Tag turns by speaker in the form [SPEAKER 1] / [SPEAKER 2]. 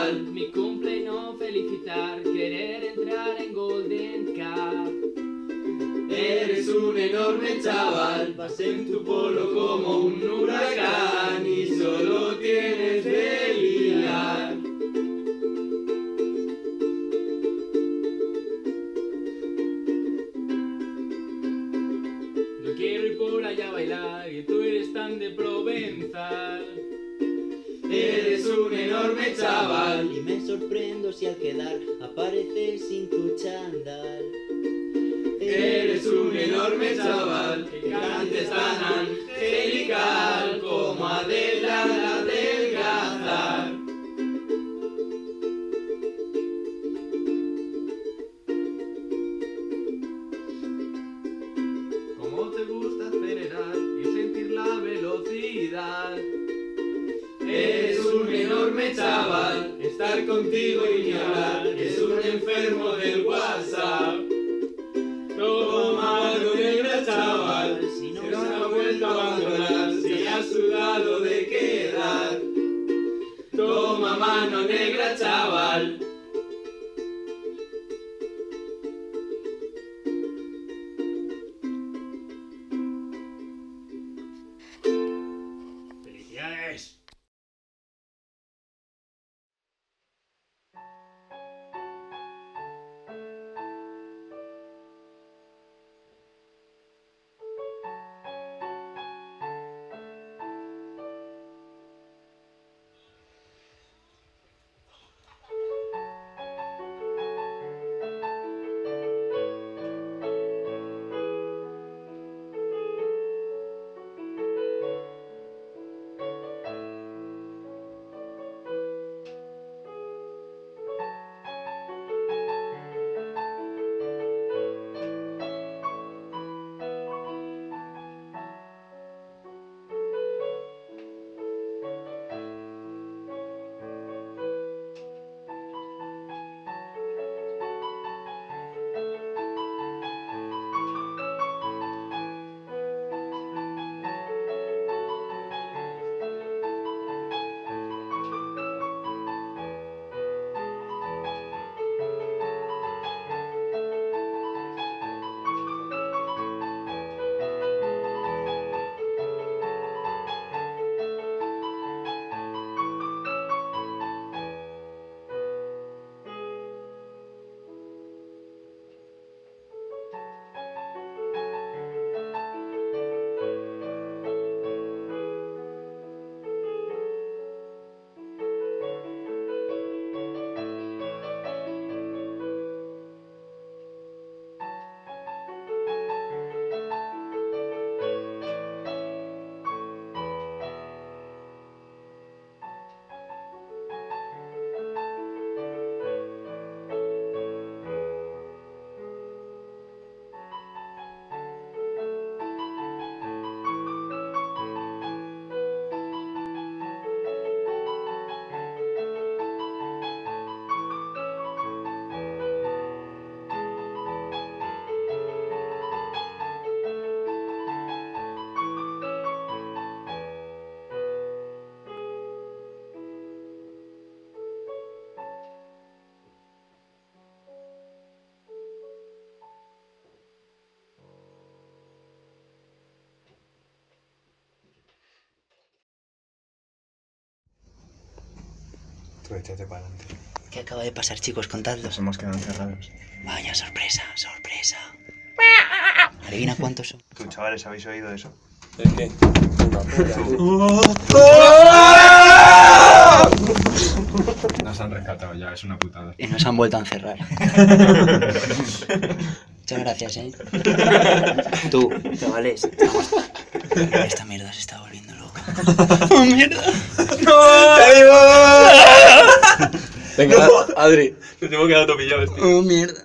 [SPEAKER 1] chaval. Mi cumple y no felicitar, querer entrar en Golden Cup. Eres un enorme chaval, vas en tu polo como un huracán y solo tienes de liar. No quiero ir por allá a bailar y tú eres tan de provenzal. Eres un enorme chaval
[SPEAKER 2] y me sorprendo si al quedar apareces sin tu chándal.
[SPEAKER 1] Eres un enorme chaval que cantes tan angelical como Adela la del Gazar. ¿Cómo te gusta acelerar y sentir la velocidad? Eres un enorme chaval, estar contigo y ni hablar, es un enfermo del WhatsApp. Toma mano negra chaval, si no se ha vuelto a abandonar, si has sudado de quedar. Toma mano negra chaval. ¡Felicidades!
[SPEAKER 3] Tú échate para adelante.
[SPEAKER 2] ¿Qué acaba de pasar, chicos? Contadlo.
[SPEAKER 3] Nos hemos quedado encerrados.
[SPEAKER 2] Vaya sorpresa, sorpresa. Adivina cuántos son.
[SPEAKER 3] ¿Tú, chavales, habéis oído eso?
[SPEAKER 4] ¿El qué? Una polla.
[SPEAKER 3] Nos han rescatado ya, es una putada.
[SPEAKER 2] Y nos han vuelto a encerrar. Muchas gracias, ¿eh? Tú, chavales. Esta mierda se está volviendo loca. ¡Oh, mierda! ¡No!
[SPEAKER 4] Venga, Adri, nos hemos quedado topillados, tío.
[SPEAKER 2] ¡Oh, mierda!